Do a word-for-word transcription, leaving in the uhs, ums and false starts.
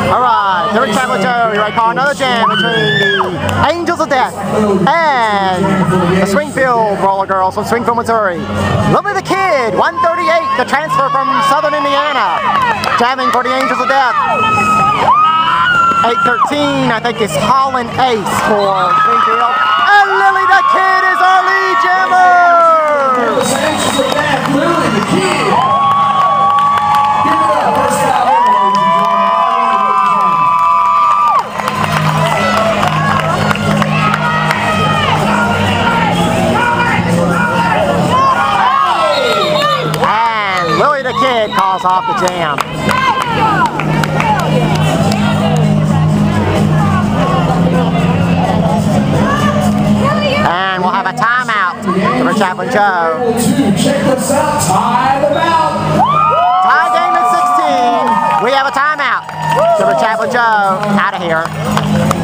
All right, Derek Chaplin Joe, you ready to call another jam between the Angels of Death and the Springfield Rollergirls from Springfield, Missouri. Lovely the Kid, one thirty-eight, the transfer from Southern Indiana, jamming for the Angels of Death. eight thirteen, I think, is Haulin'Ace for Springfield. And Lily the Kid is our lead jammer! Angels of Death, Lily the Kid. Give it up, first out here, And Lily the Kid calls off the jam. And we'll have a timeout for Chaplin Joe. Check this out, tie them out. Tie game at sixteen. We have a timeout. So for Chaplin Joe, out of here.